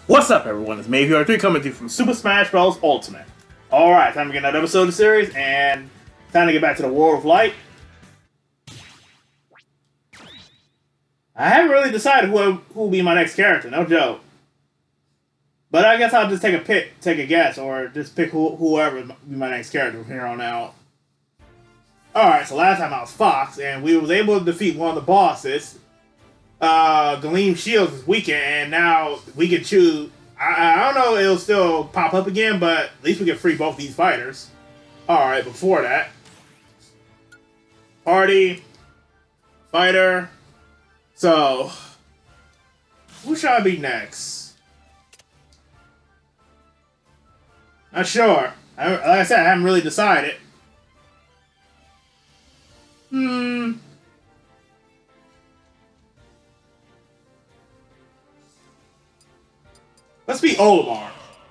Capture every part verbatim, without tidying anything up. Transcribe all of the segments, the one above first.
What's up, everyone? It's Mayvr R three coming to you from Super Smash Bros. Ultimate. Alright, time to get another episode of the series, and time to get back to the World of Light. I haven't really decided who, who will be my next character, no joke. But I guess I'll just take a pick, take a guess, or just pick who, whoever will be my next character from here on out. Alright, so last time I was Fox, and we was able to defeat one of the bosses. Uh, Gleam Shields this weekend, and now we can choose. I, I don't know, it'll still pop up again, but at least we can free both these fighters. Alright, before that, party, fighter. So, who should I be next? Not sure. I, like I said, I haven't really decided. Hmm. Let's be Olimar.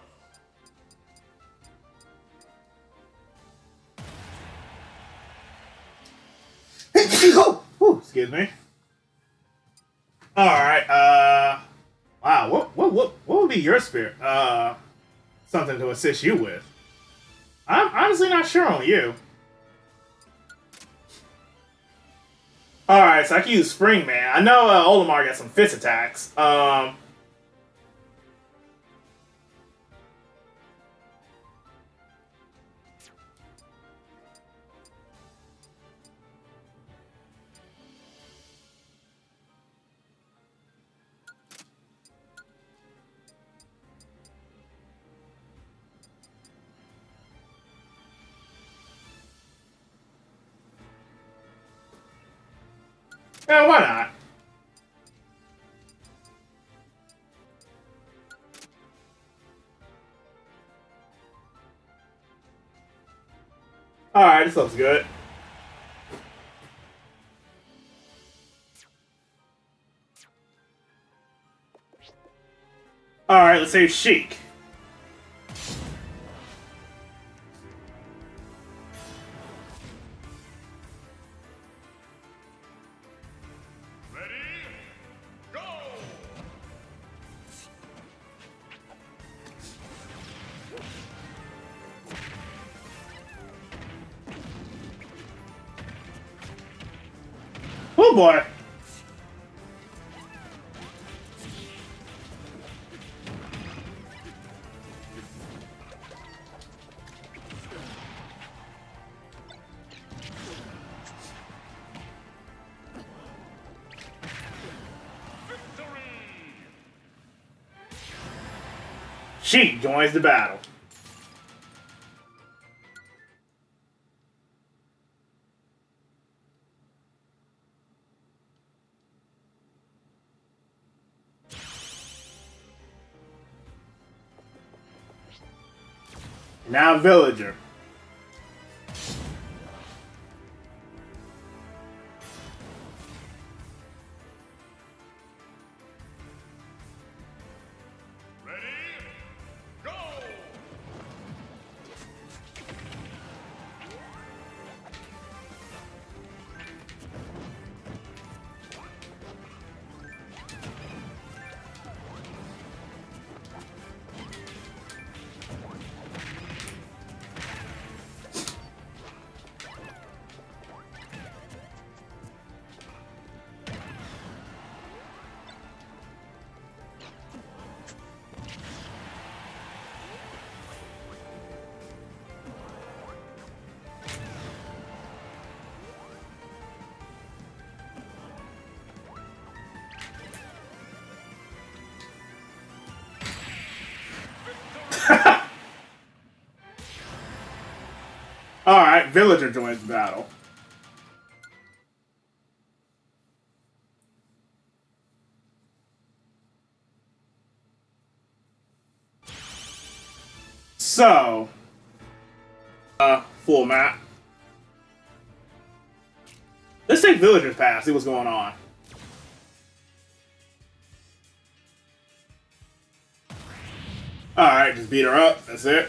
Excuse me. Alright, uh... Wow, what, what, what, what would be your spirit? Uh... Something to assist you with. I'm honestly not sure on you. Alright, so I can use Spring Man. I know uh, Olimar got some fist attacks. Um... Yeah, why not? Alright, this looks good. Alright, let's say Sheik. Oh boy. Sheik joins the battle. Now Villager. Alright, Villager joins the battle. So, uh, full map. Let's take Villager's pass, see what's going on. Alright, just beat her up, that's it.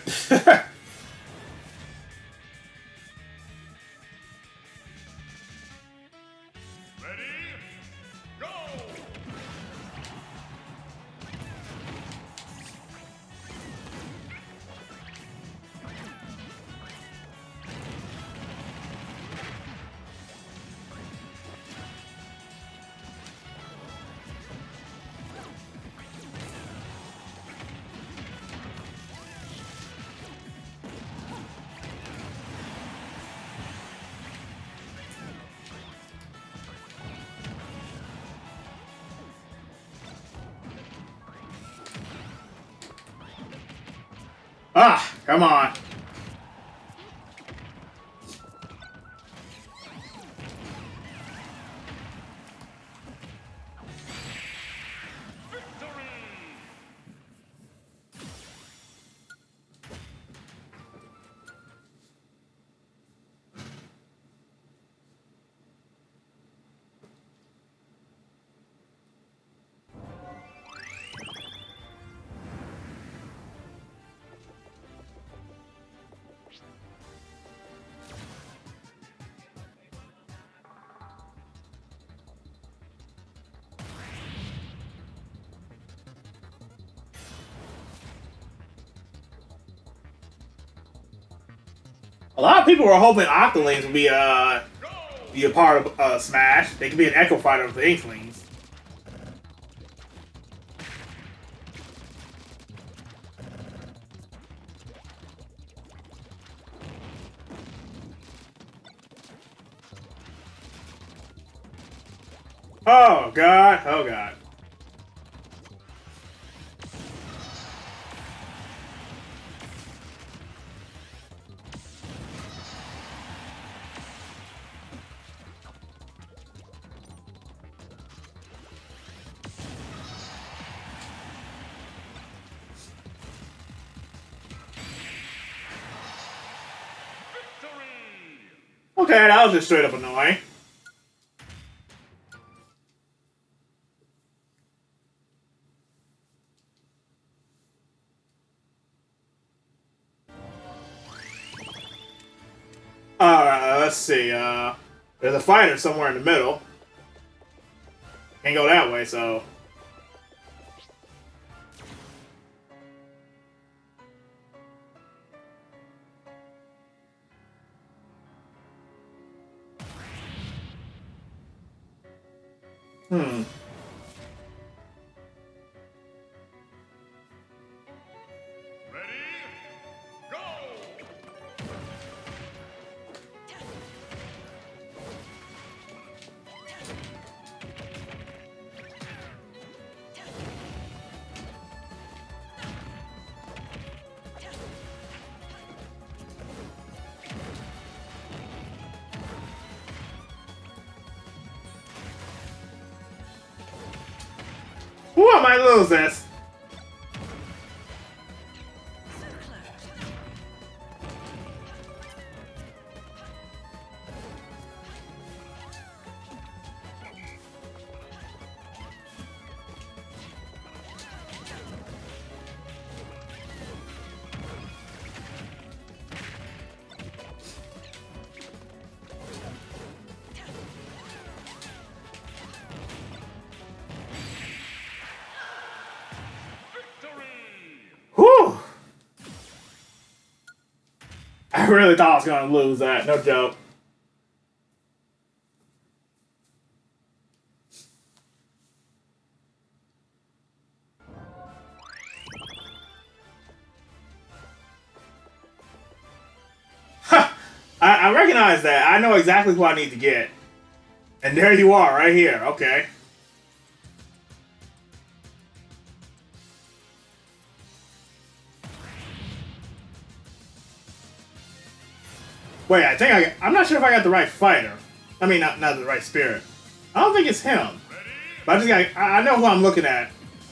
Ah, come on. A lot of people were hoping Octolings would be uh be a part of uh, Smash. They could be an Echo Fighter with the Inklings. Oh god! Oh god! Okay, that was just straight up annoying. Alright, let's see. Uh, there's a fighter somewhere in the middle. Can't go that way, so. Hmm. Ooh, I might lose this. Whew! I really thought I was gonna lose that, no joke. Ha! I, I recognize that. I know exactly who I need to get. And there you are, right here. Okay. Wait, I think I... I'm not sure if I got the right fighter. I mean, not, not the right spirit. I don't think it's him. But I just got... I, I know who I'm looking at.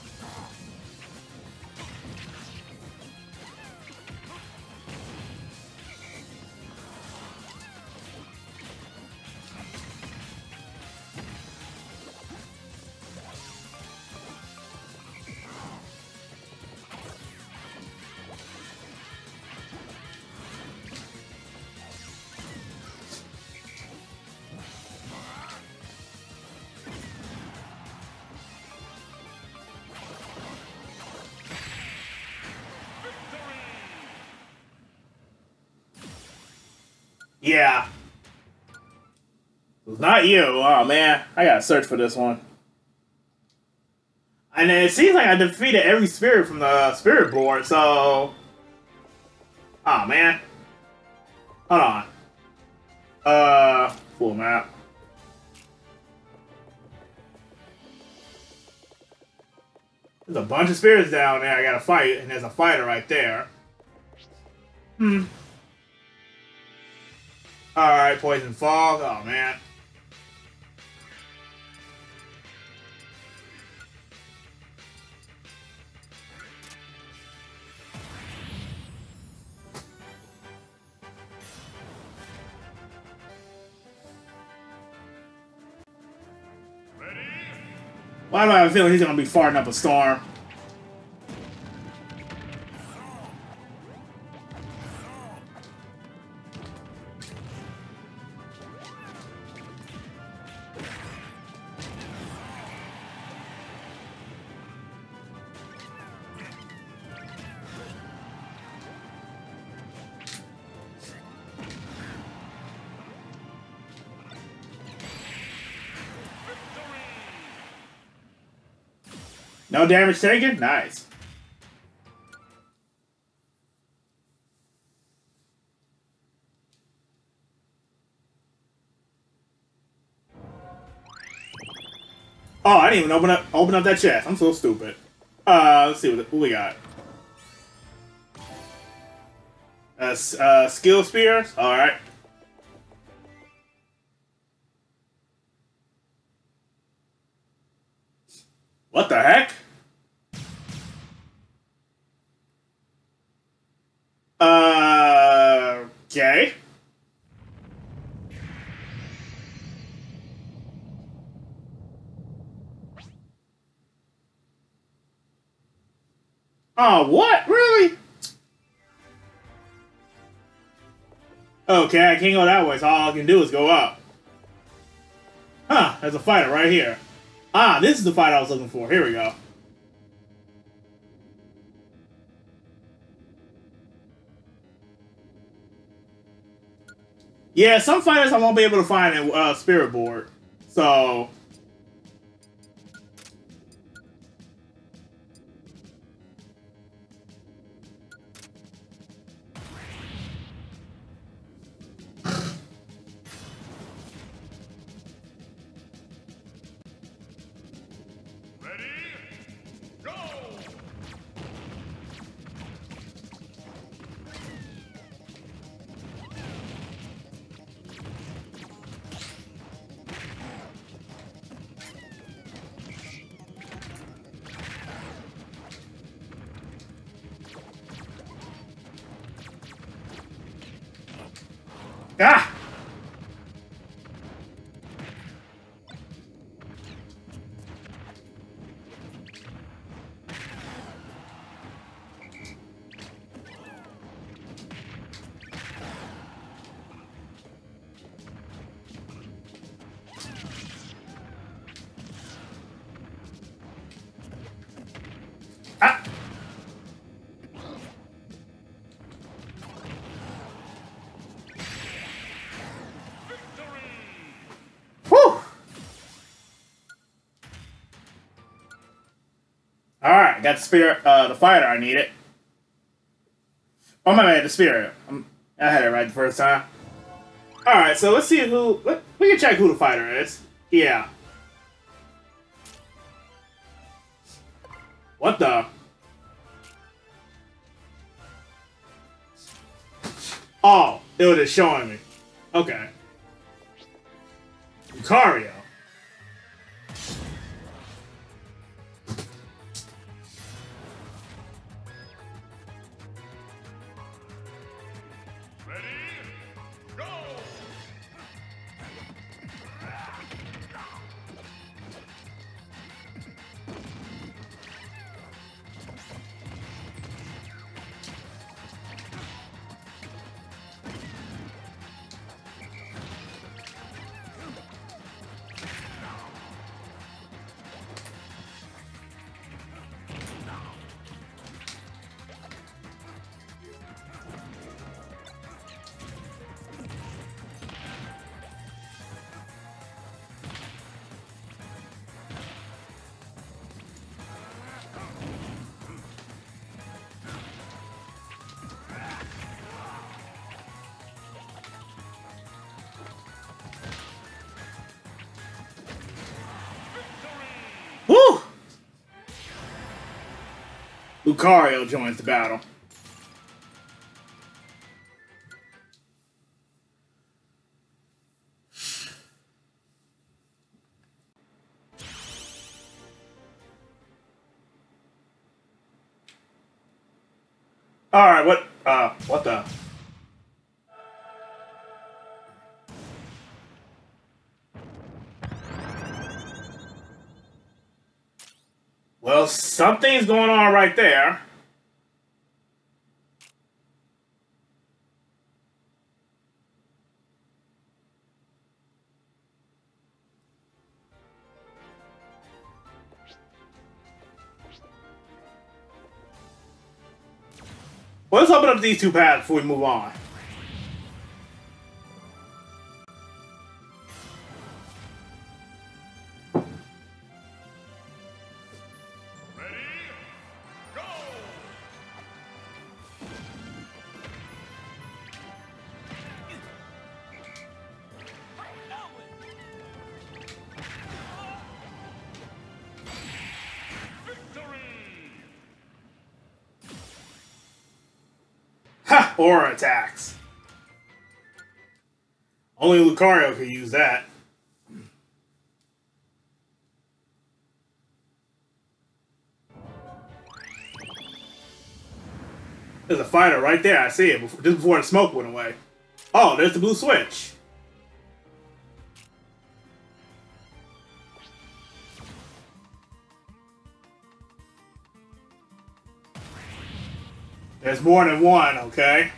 Yeah. It's not you. Oh, man. I gotta search for this one. And it seems like I defeated every spirit from the spirit board, so... Oh, man. Hold on. Uh, full map. There's a bunch of spirits down there I gotta fight, and there's a fighter right there. Hmm. Alright, Poison Fog. Oh, man. Why do I have a feeling he's gonna be farting up a storm? No damage taken? Nice. Oh, I didn't even open up open up that chest. I'm so stupid. Uh, let's see what, what we got. Uh, uh, skill spears. All right. What the heck? Uh, okay. Oh, what? Really? Okay, I can't go that way, so all I can do is go up. Huh, there's a fighter right here. Ah, this is the fight I was looking for. Here we go. Yeah, some fighters I won't be able to find in uh, Spirit Board. So... Ah! Ah! Whew! Alright, got the spirit, uh, the fighter I needed. Oh my bad, the spirit. I'm, I had it right the first time. Alright, so let's see who... Let, we can check who the fighter is. Yeah. What the... Oh, it was just showing me. Okay. Lucario. Woo! Lucario joins the battle. Alright, what, uh, what the? Well, something's going on right there. Well, let's open up these two paths before we move on. Ha! Aura attacks. Only Lucario could use that. There's a fighter right there. I see it before, just before the smoke went away. Oh, there's the blue switch. There's more than one, okay?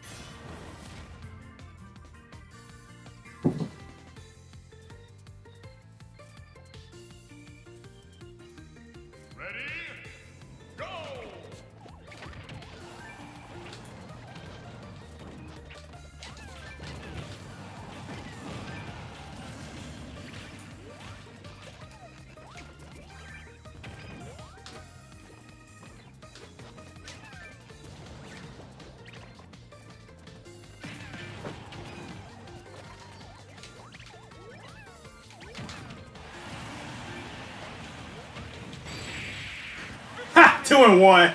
Ready? Go! Ha! Two and one.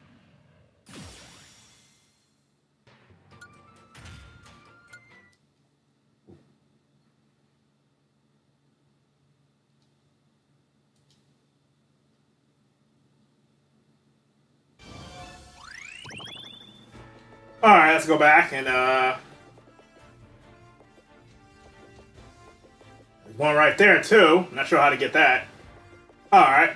Alright, let's go back and, uh... there's one right there, too. Not sure how to get that. Alright.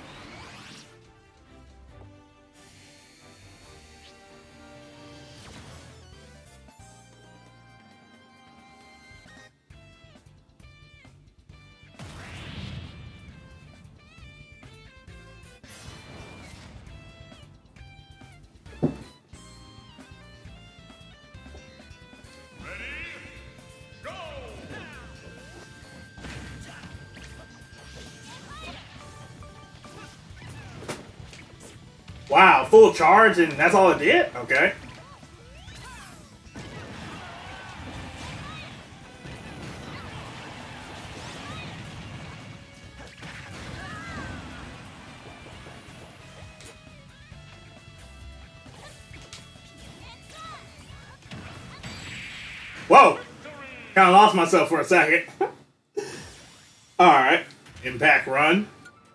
Wow, full charge and that's all it did? Okay. Whoa! Kinda lost myself for a second. Alright. Impact run.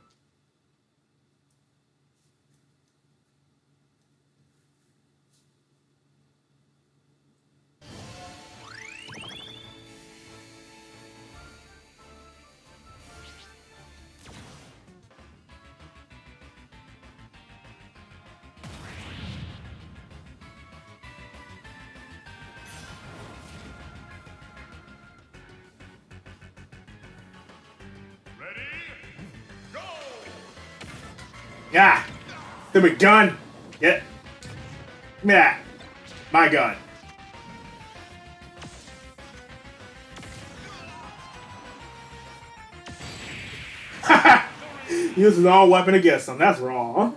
Yeah. Stupid gun. Get. Give me that. My gun. Use his own weapon against him. That's wrong.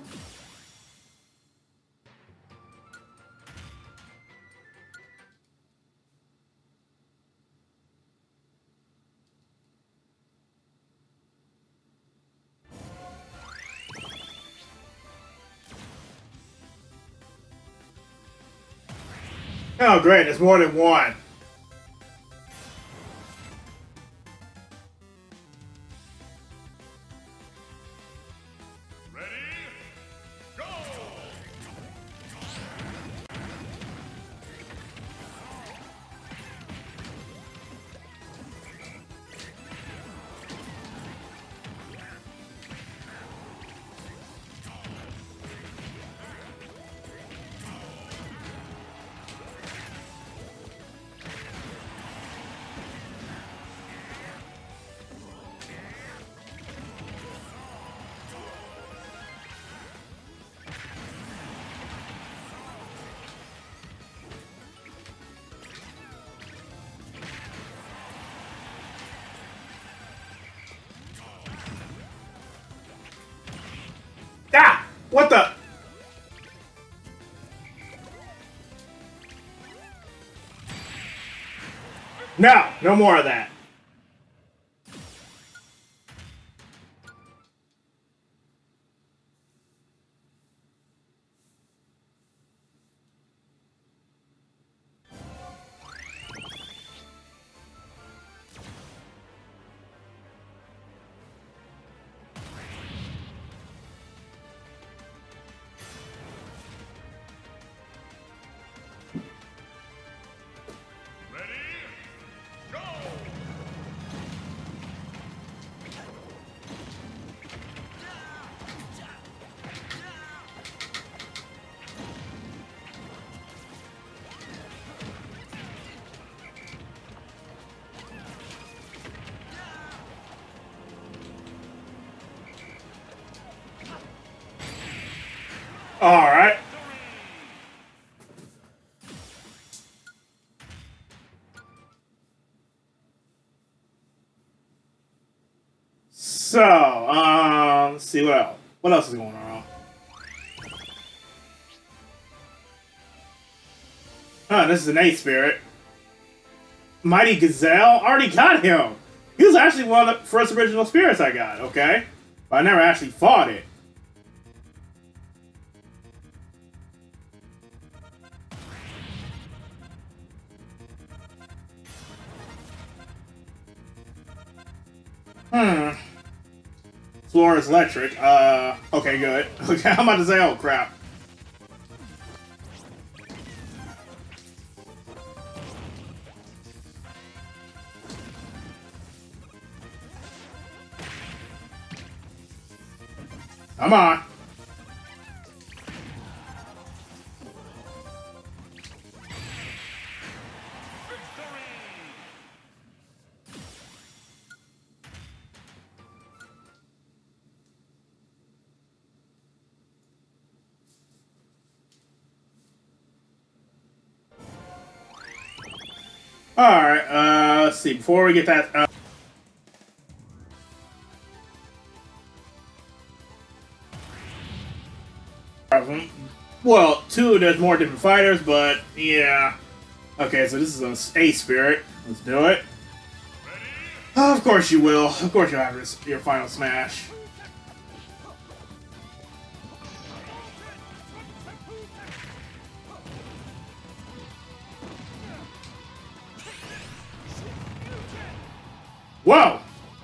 Oh, great. There's more than one. Ready? Go! What the? No, no more of that. All right. So, um, let's see what else. What else is going on? Oh, this is an eight spirit. Mighty Gazelle? Already got him. He was actually one of the first original spirits I got, okay? But I never actually fought it. Hmm. Floor is electric. Uh, okay, good. Okay, I'm about to say, oh crap. Come on. Alright, uh, let's see, before we get that, uh, well, two, there's more different fighters, but, yeah. Okay, so this is an A spirit. Let's do it. Oh, of course you will. Of course you'll have your, your final smash. Whoa!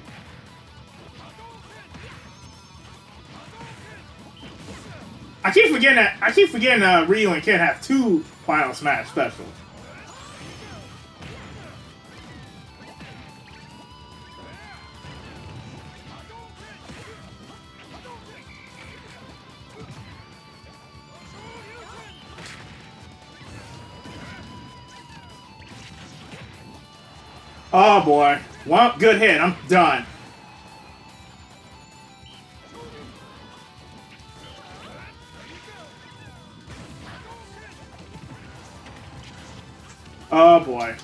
I keep forgetting that. I keep forgetting uh, Ryu and Ken have two Final Smash specials. Oh boy. Well, good hit. I'm done. Oh boy.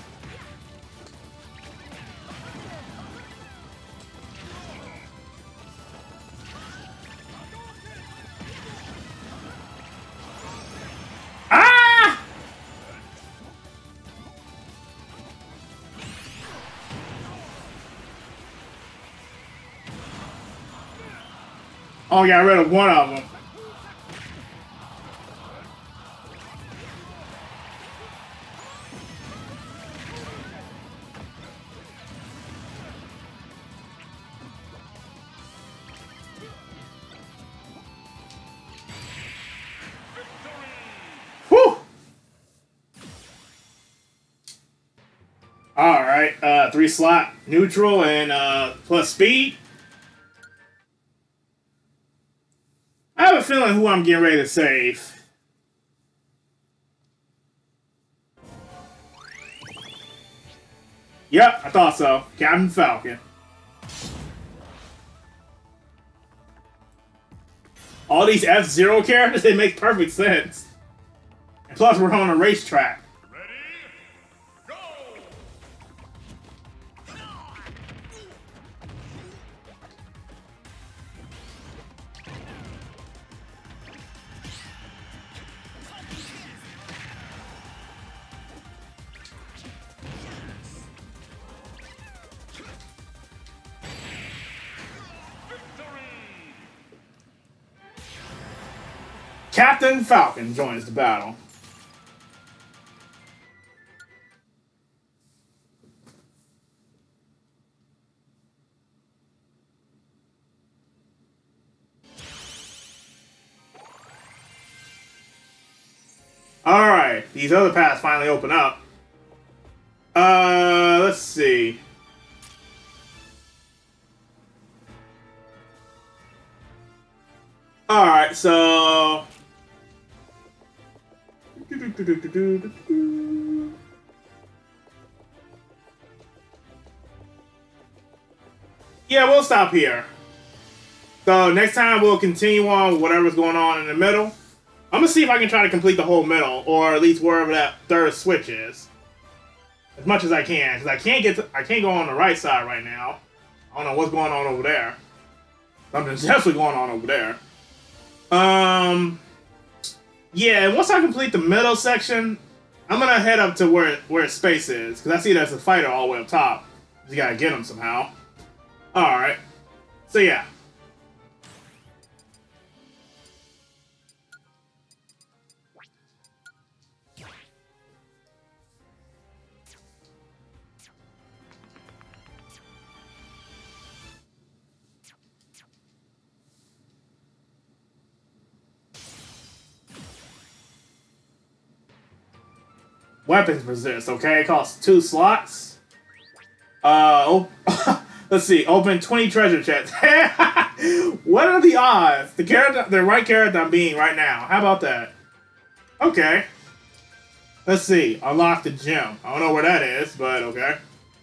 Ah! Oh, I got rid of one of them. Alright, uh, three slot neutral and uh, plus speed. I have a feeling who I'm getting ready to save. Yep, I thought so. Captain Falcon. All these F-Zero characters, they make perfect sense. And plus, we're on a racetrack. Captain Falcon joins the battle. Alright, these other paths finally open up. Uh, let's see. Alright, so... Yeah, we'll stop here. So next time we'll continue on with whatever's going on in the middle. I'm gonna see if I can try to complete the whole middle, or at least wherever that third switch is, as much as I can, because I can't get to, I can't go on the right side right now. I don't know what's going on over there. Something's definitely going on over there. Um, yeah, and once I complete the middle section, I'm gonna head up to where where space is, because I see there's a fighter all the way up top. You gotta get him somehow. All right, so yeah. Weapons resist, okay? It costs two slots. Uh, oh, let's see. Open twenty treasure chests. What are the odds? The character, the right character I'm being right now. How about that? Okay. Let's see. Unlock the gem. I don't know where that is, but okay.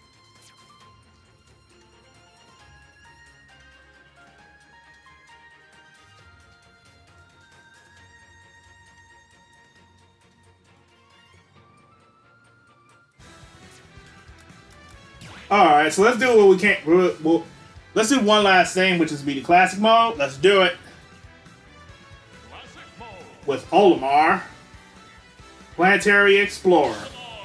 Alright, so let's do what we can't. We'll, we'll, let's do one last thing, which is be the classic mode. Let's do it. Classic mode. With Olimar, Planetary Explorer.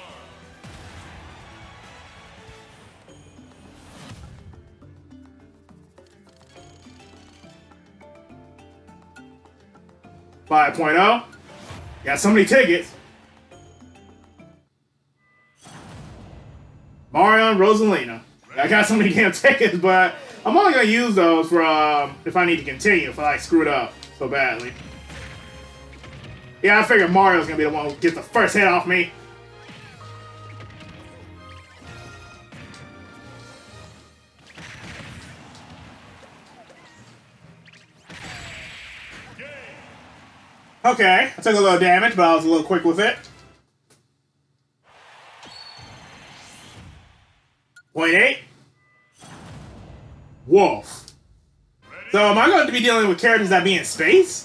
five point oh. Got so many tickets. Mario and Rosalina. I got so many damn tickets, but I'm only gonna use those for um, if I need to continue, if I like screwed up so badly. Yeah, I figured Mario's gonna be the one who gets the first hit off me. Okay, I took a little damage, but I was a little quick with it. point eight. Wolf. So am I going to be dealing with characters that be in space?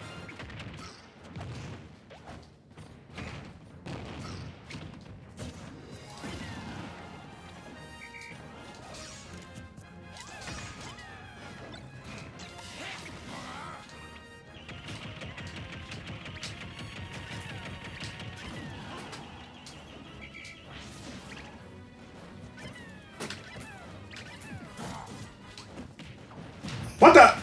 What the?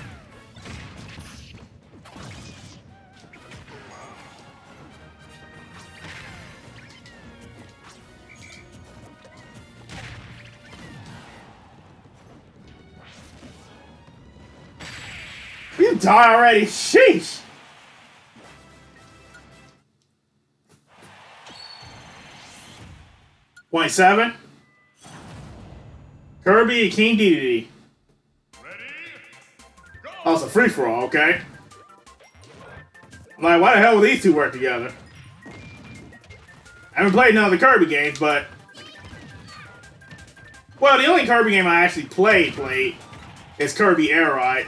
You die already? Sheesh! Point seven. Kirby and King Dedede. Oh, it's a free-for-all, okay. I'm like, why the hell would these two work together? I haven't played none of the Kirby games, but... Well, the only Kirby game I actually played, played is Kirby Air Ride.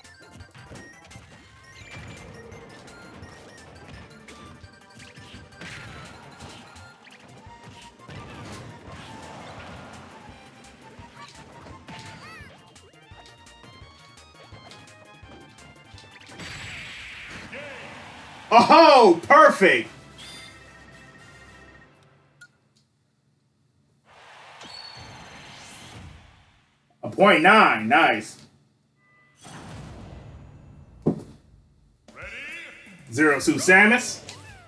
Oh, perfect! A point nine, nice. Ready? Zero Suit Samus.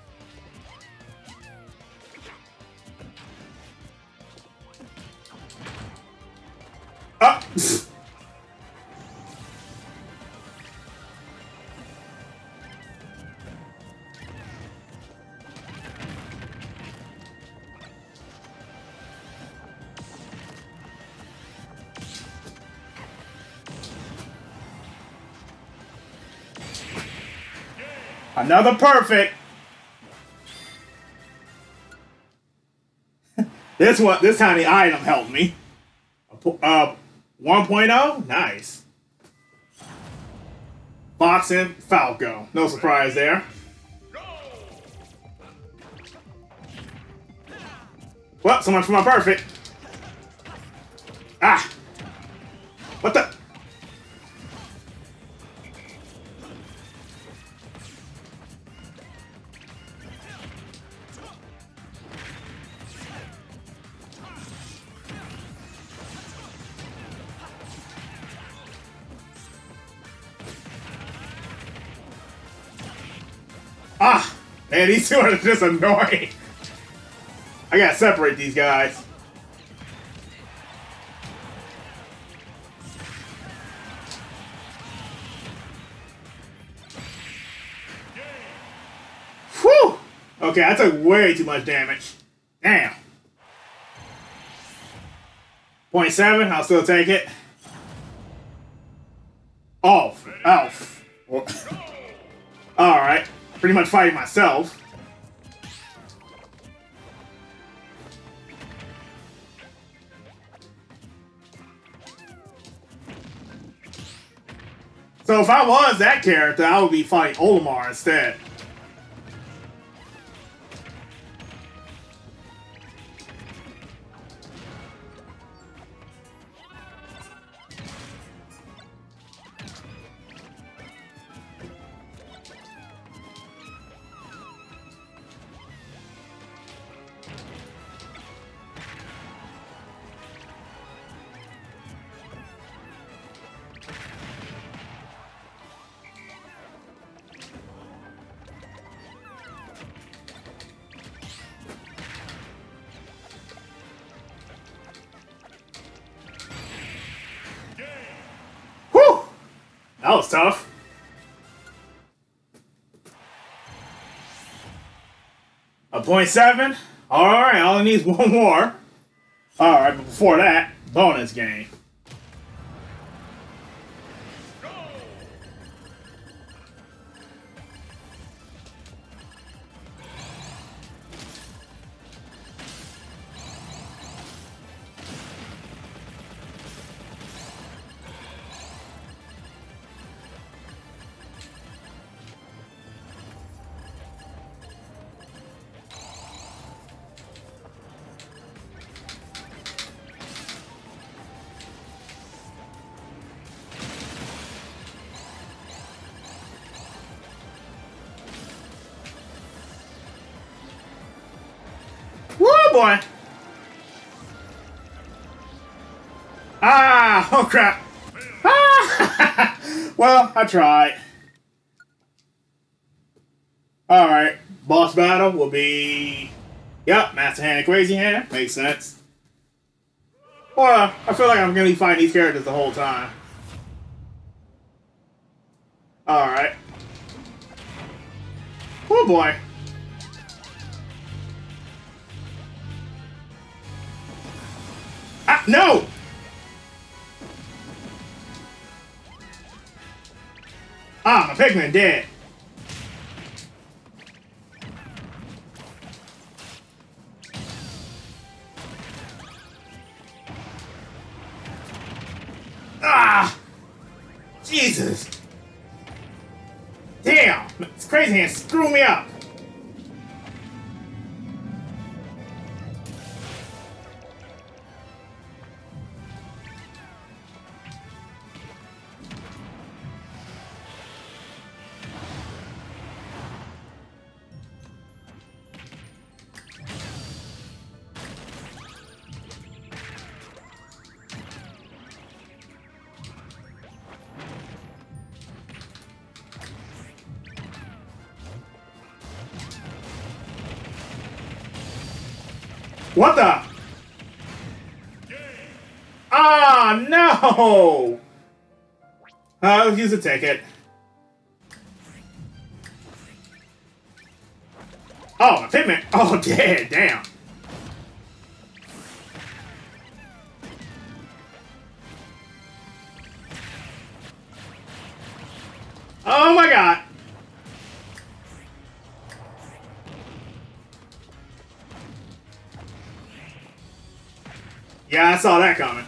Oh! Another perfect. This one, this tiny item helped me. Uh, one point oh? Nice. Boxing, Falco. No surprise there. Well, so much for my perfect. Ah! What the? Ah! Man, these two are just annoying. I gotta separate these guys. Whew! Okay, I took way too much damage. Damn. point seven, I'll still take it. Off. Off. Alright. Pretty much fighting myself. So if I was that character, I would be fighting Olimar instead. That was tough. A point seven. All right, all it needs one more. All right, but before that, bonus game. Boy. Ah, oh crap. Ah! Well, I tried. Alright, boss battle will be... Yep, Master Hand and Crazy Hand. Makes sense. Well, I feel like I'm going to be fighting these characters the whole time. Alright. Oh boy. Ah, no! Ah, my Pikmin dead. Ah! Jesus! Damn! This Crazy Hand screwed me up. What the? Ah, oh, no! I'll use a ticket. Oh, my pigment. Oh, dead. Damn. Oh, my God. Yeah, I saw that coming.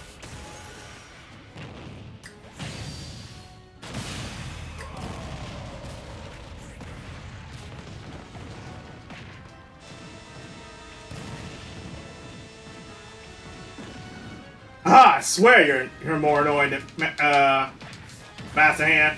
Ah, I swear you're you're more annoying than uh, Master Hand.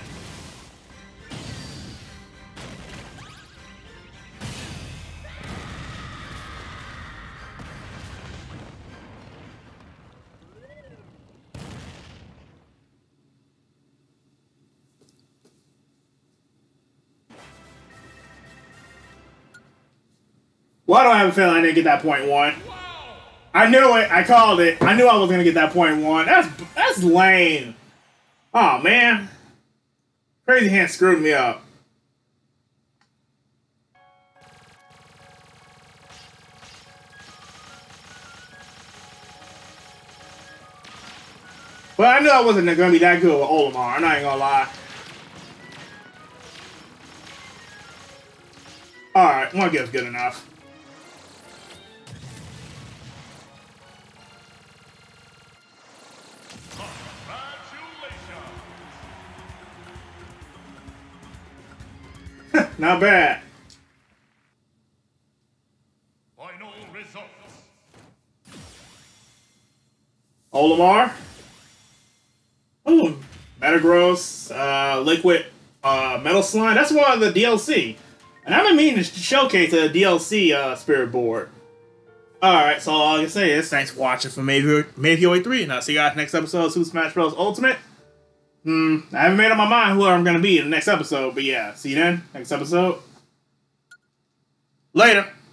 Well, I don't have a feeling I didn't get that point one. I knew it. I called it. I knew I was gonna get that point one. That's that's lame. Oh man, Crazy Hand screwed me up. Well, I knew I wasn't gonna be that good with Olimar. I'm not even gonna lie. All right, one give's good enough. Not bad. Final results. Olimar. Ooh, Metagross, uh, Liquid, uh, Metal Slime. That's one of the D L C. And I've been meaning to showcase a D L C uh, Spirit Board. Alright, so all I can say is thanks for watching for Mayfioy three, and I'll see you guys next episode of Super Smash Bros. Ultimate. Hmm, I haven't made up my mind who I'm going to be in the next episode, but yeah, see you then, next episode. Later.